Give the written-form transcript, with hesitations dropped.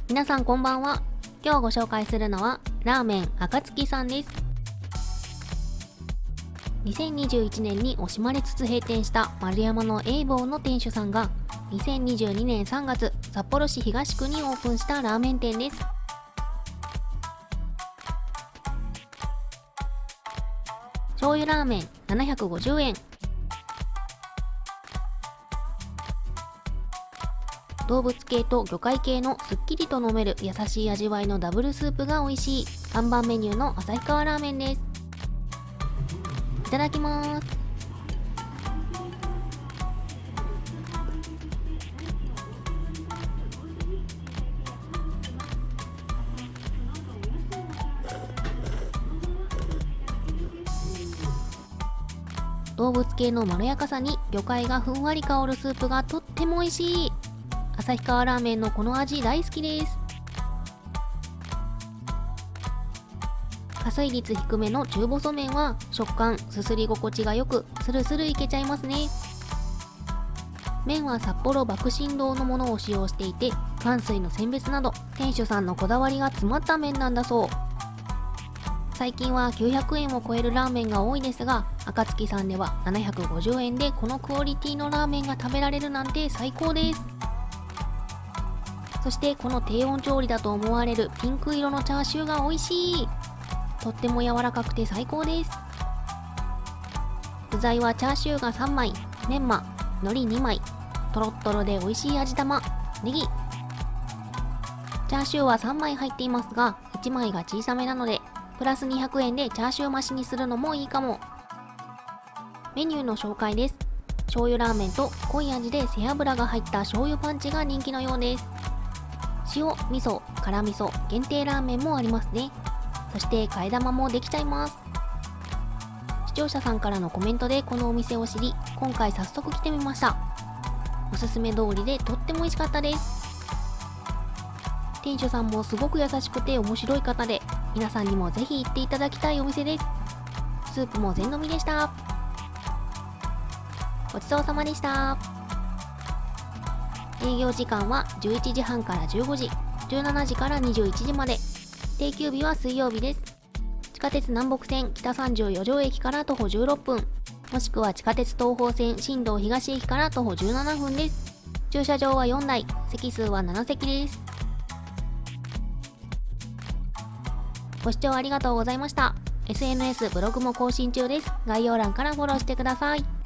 皆さんこんばんは。今日ご紹介するのはラーメン暁さんです。2021年に惜しまれつつ閉店した丸山の栄坊の店主さんが2022年3月札幌市東区にオープンしたラーメン店です。醤油ラーメン750円、動物系と魚介系のすっきりと飲める優しい味わいのダブルスープが美味しい看板メニューの旭川ラーメンです。いただきます。動物系のまろやかさに魚介がふんわり香るスープがとっても美味しい。旭川ラーメンのこの味大好きです。加水率低めの中細麺は食感、すすり心地がよくスルスルいけちゃいますね。麺は札幌爆心堂のものを使用していて、乾水の選別など店主さんのこだわりが詰まった麺なんだそう。最近は900円を超えるラーメンが多いですが、暁さんでは750円でこのクオリティのラーメンが食べられるなんて最高です。そしてこの低温調理だと思われるピンク色のチャーシューが美味しい。とっても柔らかくて最高です。具材はチャーシューが3枚、メンマ、海苔2枚、とろっとろで美味しい味玉、ネギ。チャーシューは3枚入っていますが、1枚が小さめなのでプラス200円でチャーシュー増しにするのもいいかも。メニューの紹介です。醤油ラーメンと濃い味で背脂が入った醤油パンチが人気のようです。塩、味噌、辛味噌、限定ラーメンもありますね。そして替え玉もできちゃいます。視聴者さんからのコメントでこのお店を知り、今回早速来てみました。おすすめ通りでとっても美味しかったです。店主さんもすごく優しくて面白い方で、皆さんにもぜひ行っていただきたいお店です。スープも全飲みでした。ごちそうさまでした。営業時間は11時半から15時、17時から21時まで。定休日は水曜日です。地下鉄南北線北34条駅から徒歩16分、もしくは地下鉄東方線新道東駅から徒歩17分です。駐車場は4台、席数は7席です。ご視聴ありがとうございました。SNS、ブログも更新中です。概要欄からフォローしてください。